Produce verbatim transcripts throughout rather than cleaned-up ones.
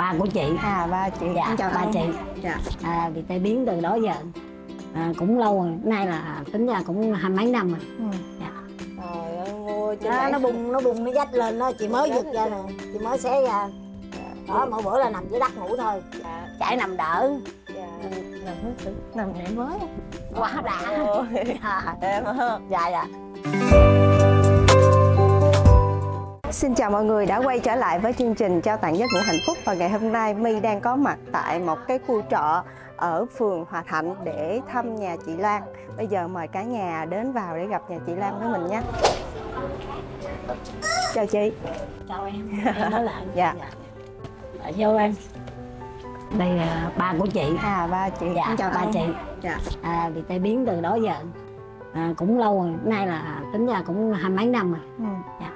ba của chị. À ba chị. Dạ, chào ba anh. chị. Dạ. À, bị tai biến từ đó giờ à, cũng lâu rồi, nay là tính ra cũng hai mấy năm rồi. Ừ. Dạ. Trời ơi mua trên Đó, mạng. nó bung nó bung nó dách lên đó, chị mới giật ra nè, chị mới xé ra. Đó, mỗi bữa là nằm dưới đất ngủ thôi. Dạ. Chạy nằm đỡ. Dạ. Nằm hết nằm nãy mới. Quá đã. Dạ. Em hả? Dạ dạ. Xin chào mọi người đã quay trở lại với chương trình Trao tặng giấc ngủ hạnh phúc. Và ngày hôm nay My đang có mặt tại một cái khu trọ ở phường Hòa Thạnh để thăm nhà chị Lan. Bây giờ mời cả nhà đến vào để gặp nhà chị Lan với mình nhé. Chào chị. Chào em, em nói lại. Dạ. Dạ. Vô em. Đây là ba của chị. À ba chị. Dạ, chào ba anh. chị. Dạ. À, bị tai biến từ đó giờ à, cũng lâu rồi, nay là tính ra cũng hai mấy năm rồi. Ừ. Dạ.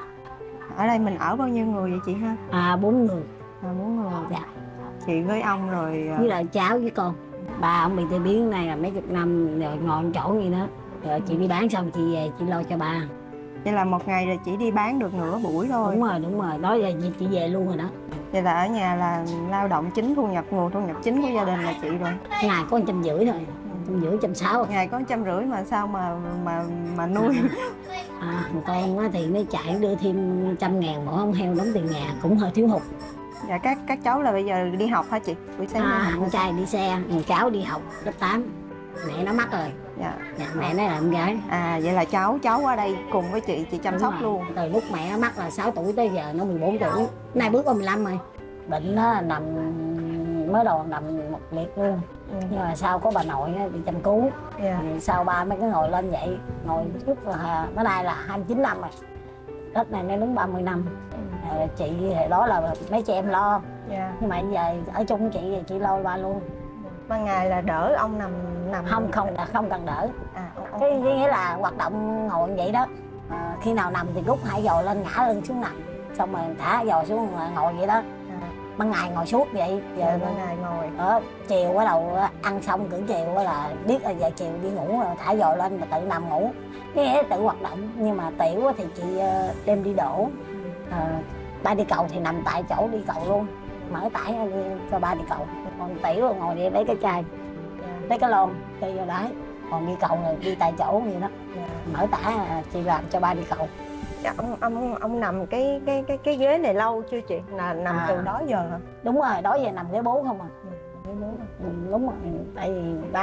Ở đây mình ở bao nhiêu người vậy chị ha? À, bốn người. À, bốn người. Dạ. Chị với ông rồi. Với lại cháu với con. Ba ông bị tai biến này là mấy chục năm rồi, ngồi một chỗ gì đó. Rồi chị đi bán xong chị về chị lo cho ba. Vậy là một ngày là chỉ đi bán được nửa buổi thôi. Đúng rồi, đúng rồi. Đó giờ chị về luôn rồi đó. Vậy là ở nhà là lao động chính, thu nhập nguồn thu nhập chính của gia đình là chị rồi. Ngày có một trăm rưỡi thôi, trăm rưỡi trăm sáu. Ngày có trăm rưỡi mà sao mà mà mà nuôi? À, con á thì nó chạy đưa thêm trăm ngàn mỗi con heo đóng tiền nhà cũng hơi thiếu hụt. Dạ các các cháu là bây giờ đi học hả chị? Buổi sáng đi À, học. con trai đi xe, thằng cháu đi học lớp tám. Mẹ nó mắc rồi. Dạ. Dạ, mẹ nó là em gái. À vậy là cháu cháu ở đây cùng với chị chị chăm Đúng sóc rồi. luôn. Từ lúc mẹ nó mắc là sáu tuổi tới giờ nó mười bốn tuổi. Nay bước qua mười lăm rồi. Bệnh nó nằm mới đầu nằm một liệt luôn. Ừ. Nhưng mà sau có bà nội á, bị chăm cứu. Dạ. Thì sau ba mới cái ngồi lên vậy, ngồi chút là nó nay là hai mươi chín năm rồi. Tết này nó đúng ba mươi năm. Rồi chị thì đó là mấy chị em lo. Dạ. Nhưng mà giờ ở chung với chị thì chị lo ba luôn. Ban ngày là đỡ ông nằm nằm Không không không cần đỡ. À, ông, Cái, cái nghĩa là hoạt động ngồi như vậy đó. À, khi nào nằm thì rút hai giò lên ngã lưng xuống nằm, xong rồi thả giò xuống ngồi vậy đó. à, Ban ngày ngồi suốt vậy. Giờ giờ ban ngày ngồi. ở chiều bắt đầu ăn xong cử chiều là biết là giờ chiều đi ngủ rồi thả giò lên mà tự nằm ngủ. Cái nghĩa tự hoạt động. Nhưng mà tiểu thì chị đem đi đổ. À, ba đi cầu thì nằm tại chỗ đi cầu luôn, mở tải cho ba đi cầu. Còn tiểu rồi ngồi đi lấy cái chai, lấy cái lon đi vô đáy. Còn đi cầu rồi đi tại chỗ vậy đó. Mở tả chị làm cho ba đi cầu. Dạ, ông ông ông nằm cái cái cái cái ghế này lâu chưa chị? Là nằm À. từ đó giờ hả? Đúng rồi, đó giờ nằm ghế bố không à. Ghế bố. Ừ, đúng rồi, tại vì ba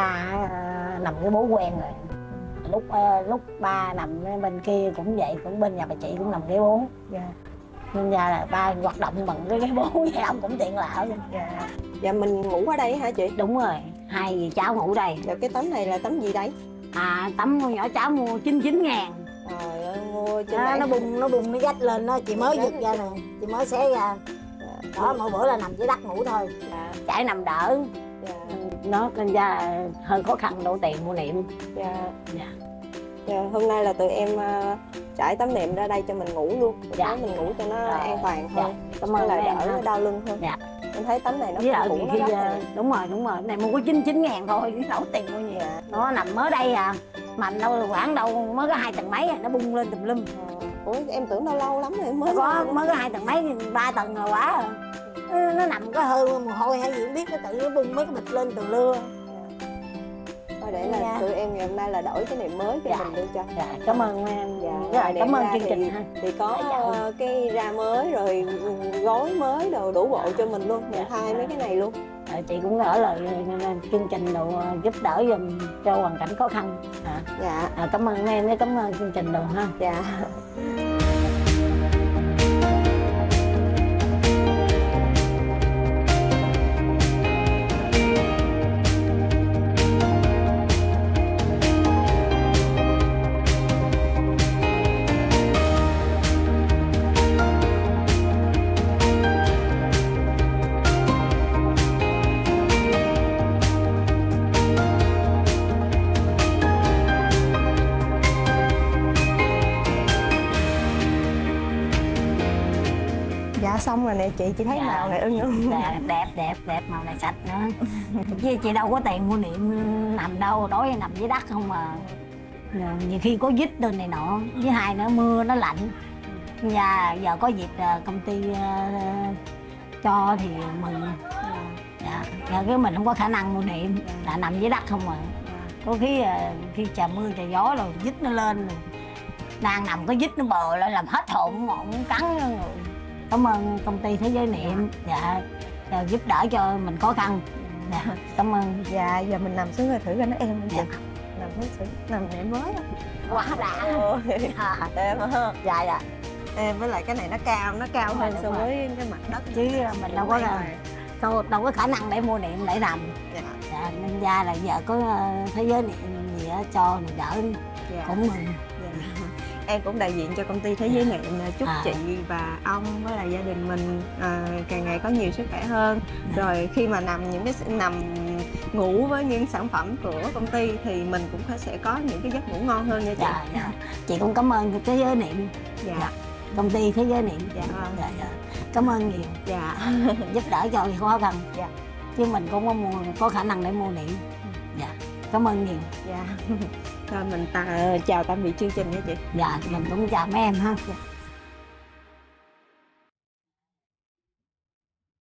à, nằm ghế bố quen rồi. Lúc à, lúc ba nằm bên kia cũng vậy, cũng bên nhà bà chị cũng nằm ghế bố. Dạ. Nên ra là ba hoạt động bằng cái ghế bố vậy, ông cũng tiện lợi luôn. Dạ. Dạ mình ngủ ở đây hả chị? Đúng rồi, hai dì cháu ngủ đây. Dạ cái tấm này là tấm gì đấy? À, tấm con nhỏ cháu mua chín mươi chín ngàn. Trời ơi mua trên Đó, mạng. nó bung nó bung nó dách lên đó, chị mới giật ra nè, chị mới xé ra. Đó, mỗi bữa là nằm dưới đất ngủ thôi. Dạ. Chạy nằm đỡ. Dạ. Nó nên ra là hơi khó khăn đủ tiền mua niệm. Dạ. Dạ. Dạ. Hôm nay là tụi em uh, trải tấm nệm ra đây cho mình ngủ luôn. Dạ. Mình ngủ cho nó Rồi. an toàn hơn. Dạ. Cảm Nó ơn là em đỡ ha. đau lưng hơn. Dạ. Em thấy tấm này nó Với lại cũng khi nó đắt uh, rồi. đúng rồi, đúng rồi. Cái này mua có chín mươi chín ngàn thôi, chứ đâu có tiền mua nhiều. Dạ. Nó nằm mới đây à. Mạnh đâu khoảng đâu mới có hai tầng mấy à, nó bung lên tùm lum. Ờ. Ủa em tưởng đâu lâu lắm rồi mới Có mới có hai tầng mấy, ba tầng là quá rồi. Nó, nó nằm có hơi mồ hôi hay gì không biết, nó tự nó bung mấy cái bịch lên từ lưa. Thôi để là Dạ. tụi em ngày hôm nay là đổi cái nệm mới cho Dạ. mình luôn cho. Dạ, cảm ơn em. Dạ. Với lại cảm ơn Đem chương ra trình thì, ha. thì có Dạ, dạ. uh, cái ra mới rồi gói mới đồ đủ bộ cho mình luôn, mình Dạ. thay mấy cái này luôn. À, chị cũng ở lời chương trình đồ giúp đỡ giùm cho hoàn cảnh khó khăn. À, Dạ. à, cảm ơn em với cảm ơn chương trình đồ ha. Dạ. Dạ xong rồi nè chị, chị thấy Dạ. màu này ưng ưng. Dạ, đẹp đẹp đẹp, màu này sạch nữa. Chứ chị đâu có tiền mua niệm nằm đâu, đói nằm dưới đất không mà. Nhiều khi có vít lên này nọ, với hai nữa mưa nó lạnh. Nhà giờ có dịp công ty cho thì mừng. Dạ, dạ cái mình không có khả năng mua niệm, là nằm dưới đất không mà. Có khi khi trời mưa trời gió rồi dít nó lên rồi. Đang nằm có dít nó bò lại làm hết hồn mà không cắn nữa người. Cảm ơn công ty Thế Giới Niệm, dạ, dạ giúp đỡ cho mình khó khăn. Dạ, cảm ơn. Dạ, giờ mình nằm xuống rồi thử coi nó em không chị? Dạ. Nằm xuống, nằm em mới á. Quá đã. À, em hả? Dạ, dạ. Em với lại cái này nó cao, nó cao Đúng hơn rồi, so đúng với cái mặt đất. Chứ mình đâu có đâu, đâu có khả năng để mua niệm để nằm. Dạ. Dạ, nên ra là giờ có Thế Giới Niệm gì đó cho thì đỡ. Dạ. Cũng mừng. Dạ. Em cũng đại diện cho công ty Thế Giới Niệm chúc À. chị và ông với lại gia đình mình à, càng ngày có nhiều sức khỏe hơn. Dạ. Rồi khi mà nằm những cái nằm ngủ với những sản phẩm của công ty thì mình cũng sẽ có những cái giấc ngủ ngon hơn nha chị. Dạ, dạ. Chị cũng cảm ơn Thế Giới Niệm. Dạ. Dạ. Công ty Thế Giới Niệm. Dạ vâng. Dạ, dạ. Cảm ơn nhiều. Dạ. Giúp đỡ cho khó khăn. Dạ. Chứ mình cũng có, mua, có khả năng để mua niệm. Dạ. Cảm ơn nhiều. Dạ. Rồi mình ta, chào tạm biệt chương trình nha chị. Dạ, mình cũng chào mấy em ha. Dạ.